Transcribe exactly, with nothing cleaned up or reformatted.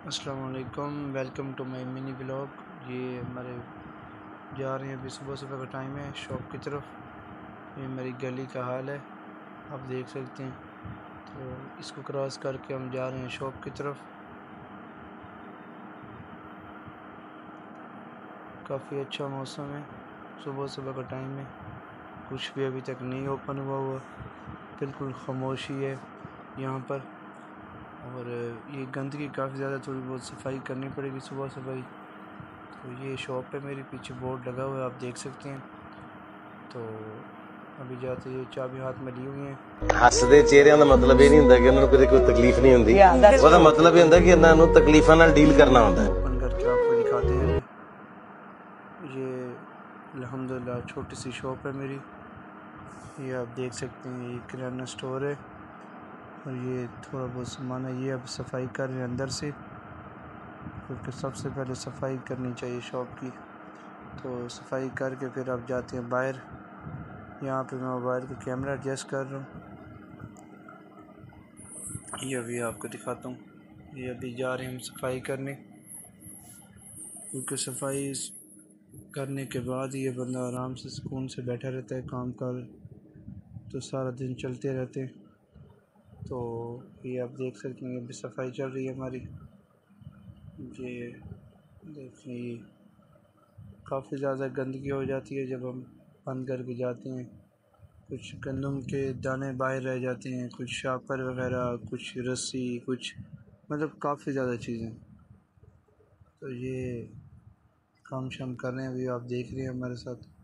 अस्सलाम वालेकुम, welcome to my mini blog. ये हमारे जा रहे हैं, अभी सुबह सुबह का टाइम है शॉप की तरफ। ये मेरी गली का हाल है, आप देख सकते हैं। तो इसको क्रॉस करके हम जा रहे हैं शॉप की तरफ। काफ़ी अच्छा मौसम है, सुबह सुबह का टाइम है, कुछ भी अभी तक नहीं ओपन हुआ हुआ, बिल्कुल खामोशी है यहाँ पर। और ये गंदगी काफ़ी ज़्यादा, थोड़ी बहुत सफाई करनी पड़ेगी सुबह सफाई। तो ये शॉप पे मेरे पीछे बोर्ड लगा हुआ है, आप देख सकते हैं। तो अभी जाते ये चाबी हाथ में ली हुई हैं। हੱਸਦੇ ਚਿਹਰਿਆਂ ਦਾ ਮਤਲਬ ਇਹ ਨਹੀਂ ਹੁੰਦਾ ਕਿ ਉਹਨਾਂ ਨੂੰ ਕੋਈ ਤਕਲੀਫ ਨਹੀਂ ਹੁੰਦੀ। ਉਹਦਾ ਮਤਲਬ ਇਹ ਹੁੰਦਾ ਕਿ ਇਹਨਾਂ ਨੂੰ ਤਕਲੀਫਾਂ ਨਾਲ ਡੀਲ करना ਹੁੰਦਾ है। ओपन करके आपको दिखाते हैं। ये अल्हम्दुलिल्लाह छोटी सी शॉप है मेरी, ये आप देख सकते हैं। ये किराना स्टोर है और ये थोड़ा बहुत सामान है। ये अब सफाई कर रहे हैं अंदर से, क्योंकि सबसे पहले सफाई करनी चाहिए शॉप की। तो सफाई करके फिर आप जाते हैं बाहर। यहाँ पे मैं मोबाइल का कैमरा एडजस्ट कर रहा हूँ, ये अभी आपको दिखाता हूँ। ये अभी जा रहे हैं हम सफाई करने, क्योंकि सफाई करने के बाद ये बंदा आराम से सुकून से बैठा रहता है। काम कर तो सारा दिन चलते रहते हैं। तो ये आप देख सकते हैं, अभी सफाई चल रही है हमारी। ये देखिए, काफ़ी ज़्यादा गंदगी हो जाती है जब हम बंद करके जाते हैं। कुछ गंदम के दाने बाहर रह जाते हैं, कुछ शापर वगैरह, कुछ रस्सी, कुछ मतलब काफ़ी ज़्यादा चीज़ें। तो ये काम शाम कर रहे हैं, अभी आप देख रहे हैं हमारे साथ।